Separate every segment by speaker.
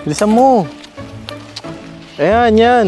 Speaker 1: Bilisan mo. Ayan, yan.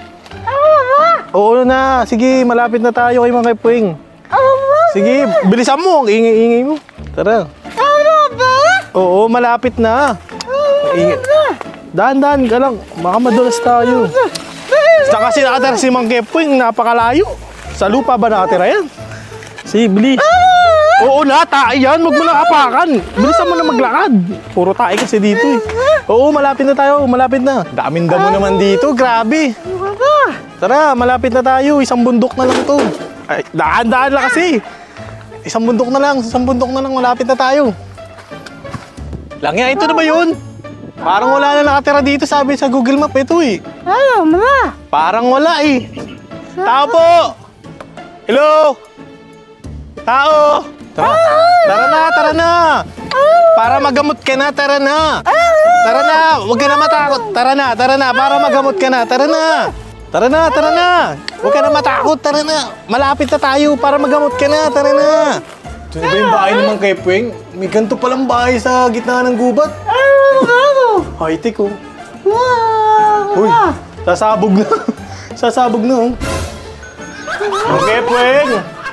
Speaker 1: Oo na. Sige, malapit na tayo kay Mang Kepweng. Sige, bilisan mo. Ang ingay-ingay mo. Tara. Oo, malapit na. Dahan-dahan ka lang. Baka madulas tayo. Saka kasi nakatira si Mang Kepweng. Napakalayo. Sa lupa ba nakatira yan? Sige, bilis. Oo na, tae yan. Huwag mo na kapakan. Bilisan mo na maglakad. Puro tae kasi dito eh. Oo, malapit na tayo. Malapit na. Daming damo naman dito. Grabe. Tara, malapit na tayo. Isang bundok na lang to. Ay, daan-daan lang kasi. Isang bundok na lang. Malapit na tayo. Langya, ito na ba yun? Parang wala na nakatira dito, sabi sa Google Map. Ito eh. Parang wala eh. Tao po! Hello? Tao! Tara na! Para magamot ka na, tara na! Tara na! Huwag ka na matakot! Tara na! Para magamot ka na, tara na! Tara na! Huwag ka na matakot, tara na! Malapit na tayo para magamot ka na, tara na! Ito na ba yung bahay ng Mang Kepweng? May ganito palang bahay sa gitna ng gubat. High-tech oh. Uy, sasabog na oh. Mang Kepweng!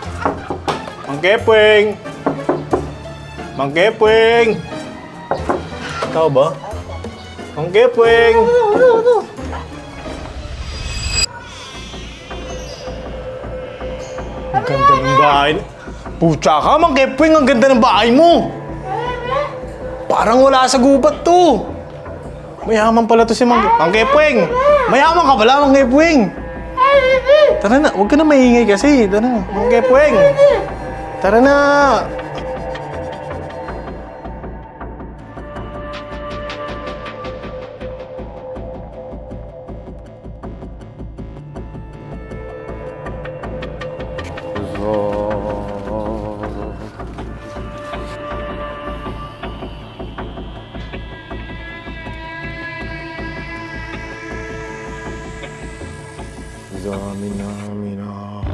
Speaker 1: Mang Kepweng! Ikaw ba? Mang Kepweng! Ang ganda ng bahay. Pucha ka, Mang Kepweng, ang ganda ng bahay mo. Parang wala sa gubat to. Mayaman pala to si Mang Kepweng. Mayaman ka pala, Mang Kepweng. Tara na, huwag ka na maingay kasi. Tara na, Mang Kepweng. Tara na. Zamina,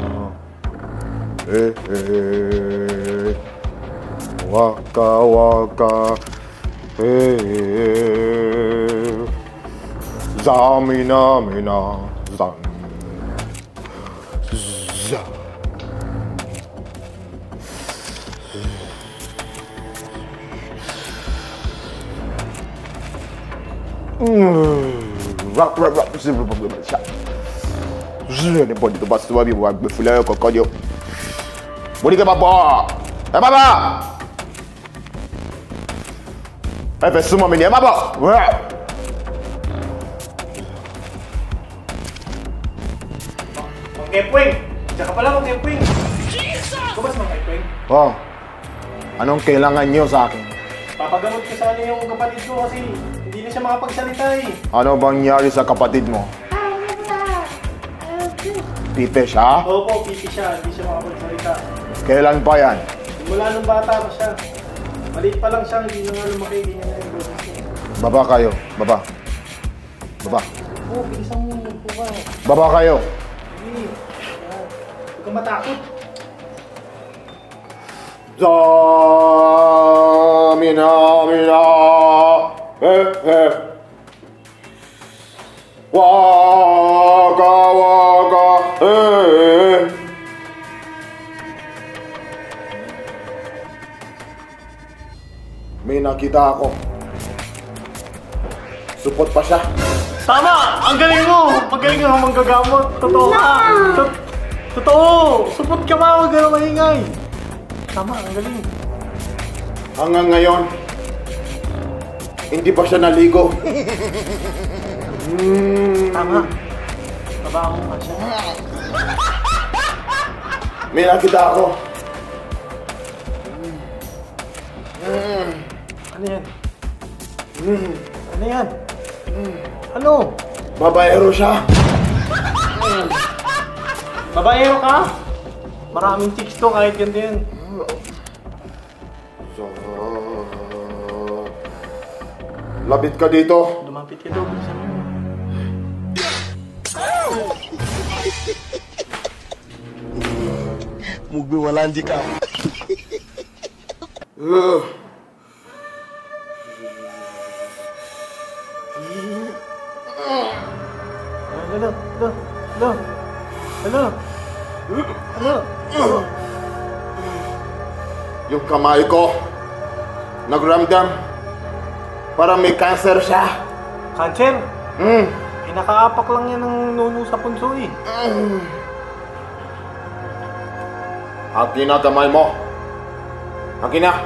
Speaker 1: waka, zamina, zam, za. Rock, ne pode tu basta wabi wa gbefula yo kokodio bodi ke baba e fe sumo mi ni baba Mang Kepweng, tsaka pala Mang Kepweng. Kubas Mang Kepweng. Oh, anong kailangan niyo sa akin? Papagamot ko sana yung kapatid ko kasi hindi na siya makapagsalita eh. Ano bang nangyari sa kapatid mo? Pipe siya? Opo, pipe siya. Hindi siya makapagsalita. Kailan pa yan? Mula nung bata pa siya. Maliit pa lang siya. Hindi na nga lumaki. Hindi niya na yung boses niya. Baba kayo. Baba. Oo, bilisan mo. Baba kayo. Hindi. Huwag kang matakot. Zamina. Waka. May nakita ako. Supot pa siya. Tama! Ang galing mo! Magaling mo manggagamot. Totoo ka! Totoo! Supot ka ba? Huwag ka na maingay. Tama, ang galing. Hanggang ngayon, hindi pa siya naligo. Tama. Trabaho mo siya. May nakita ako. Ano yan? Ano yan? Ano? Babaero siya. Babaero ka? Maraming chicks to kahit ganito yan. Labit ka dito. Lumapit ka doon. Mugbiwalan di ka. Ano? Ano? Ano?
Speaker 2: Yung kamay ko, nagramdam. Parang may cancer siya.
Speaker 1: Cancer? Pinakaapak lang yan ng nuno sa punso eh.
Speaker 2: Akin na kamay mo. Akin na.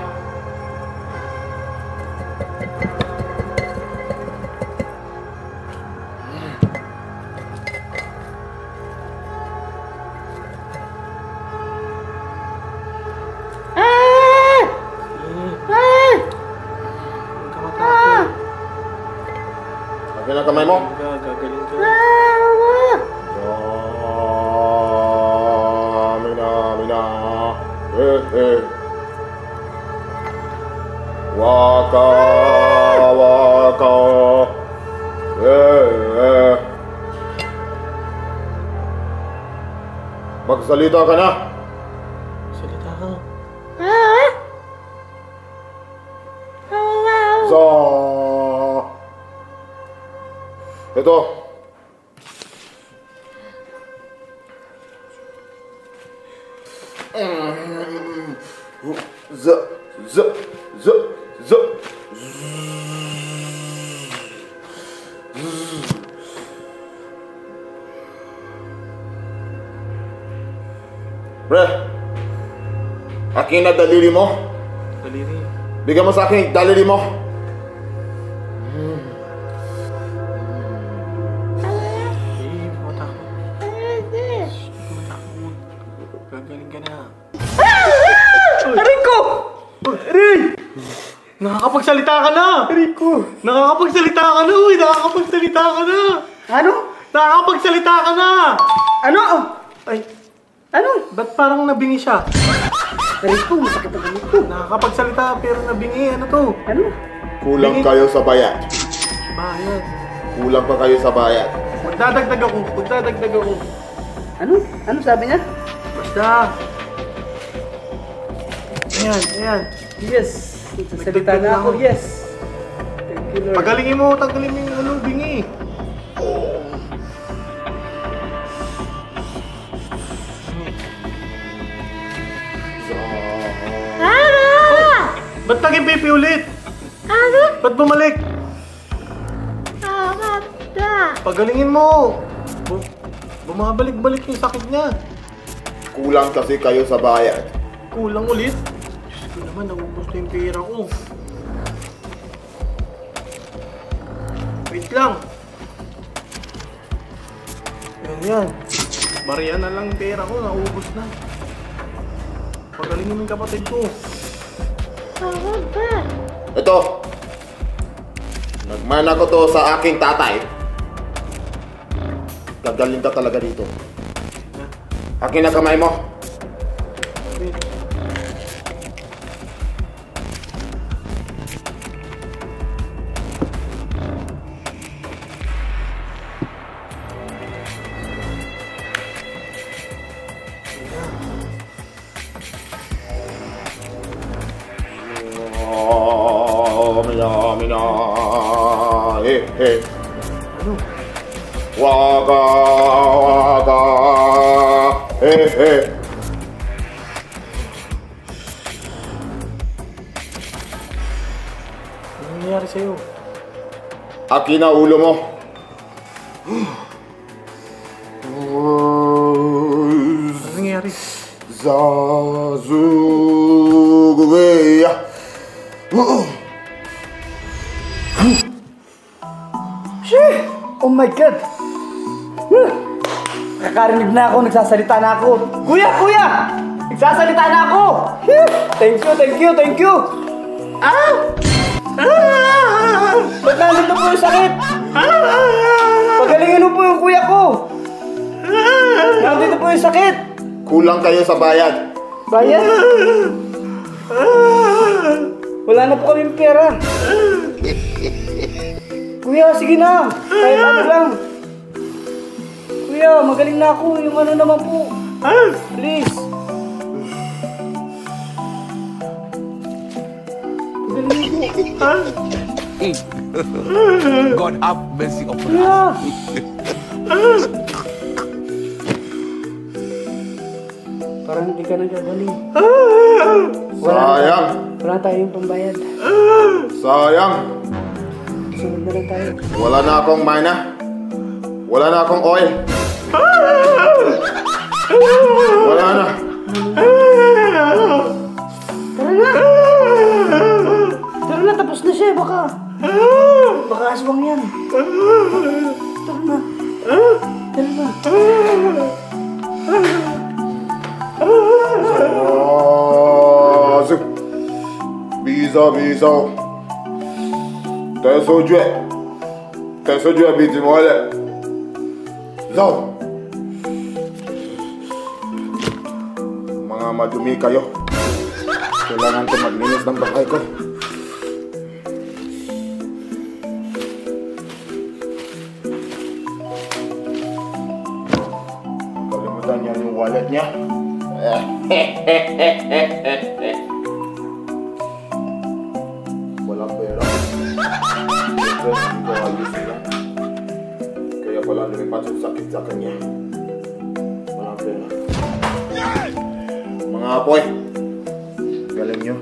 Speaker 2: Akin na kamay mo.
Speaker 1: Gagaling ka.
Speaker 2: Mina. Waka. Magsalita ka na.
Speaker 1: Salita ka.
Speaker 2: Ito. Z. Pre, akin na daliri mo.
Speaker 1: Daliri.
Speaker 2: Bigyan mo sa akin daliri mo.
Speaker 1: Gagaling ka na. Aray ko! Aray! Nakakapagsalita ka na! Aray ko! Nakakapagsalita ka na! Uy! Nakakapagsalita ka na!
Speaker 3: Ano?
Speaker 1: Nakakapagsalita ka na!
Speaker 3: Ano?
Speaker 1: Ay,
Speaker 3: Ano?
Speaker 1: ba't parang nabingi siya?
Speaker 3: Aray ko, masakit ang gamit ko.
Speaker 1: Nakakapagsalita pero nabingi. Ano to?
Speaker 3: Ano?
Speaker 2: Kulang kayo sa bayad.
Speaker 1: Bayad.
Speaker 2: Kulang pa kayo sa bayad.
Speaker 1: Magdadagdag ako. Magdadagdag ako.
Speaker 3: Ano? Ano sabi niya?
Speaker 1: Basta. Ayan.
Speaker 3: Yes. Nagsasalita na ako, yes. Thank you, Lord.
Speaker 1: Pagalingin mo, tanggalin mo yung ano, bingi. Ba't naging pipi ulit? Ba't bumalik? Pagalingin mo. Bumabalik-balik yung sakit niya.
Speaker 2: Kulang kasi kayo sa bayad.
Speaker 1: Kulang ulit. Diyos ko naman, naubos na yung pera ko. Wait lang. Yan. Bariya na lang yung pera ko, naubos na. Pagalingin mo yung kapatid ko.
Speaker 2: Ito. Nagmana ko to sa aking tatay. Gagaling ka talaga dito. Akin na kamay mo.
Speaker 1: Wait.
Speaker 2: Mina.
Speaker 1: Ano?
Speaker 2: Waka.
Speaker 1: Ano nangyayari sa'yo?
Speaker 2: Akin na ulo mo.
Speaker 1: Ano nangyayari?
Speaker 2: Zazugubeya.
Speaker 3: Shit! Oh my God! Nakakarinig na ako, nagsasalita na ako. Kuya! Nagsasalita na ako! Thank you! Ba't nandito po yung sakit? Pagalingin mo po yung kuya ko! Nandito po yung sakit!
Speaker 2: Kulang kayo sa bayad.
Speaker 3: Bayad? Wala na po kaming pera. Kuya, sige na. Kahit ano lang. Kuya, magaling na ako. Yung ano naman po. Please. Magaling po.
Speaker 2: God have mercy upon us.
Speaker 3: Parang hindi ka nagagaling.
Speaker 4: Sayang.
Speaker 3: Wala tayong pambayad.
Speaker 4: Sayang.
Speaker 3: Sunod na lang tayo.
Speaker 4: Wala na akong mina. Wala na akong oil. Wala na.
Speaker 3: Tara na! Tara na, tapos na siya. Baka aswang yan. Tara na. Tara na.
Speaker 4: Zip. Bisa. T'es sojue biti mo ulit. Zo. Mga madumi kayo. Kailangan ko maglinis ng bahay ko. Kalimutan niya yung wallet niya. Walang pera. Siyempre, hindi ko ayos nila. Kaya pala lumipat yung sakit sa kanya. Walang pera. Mga apoy, galing nyo.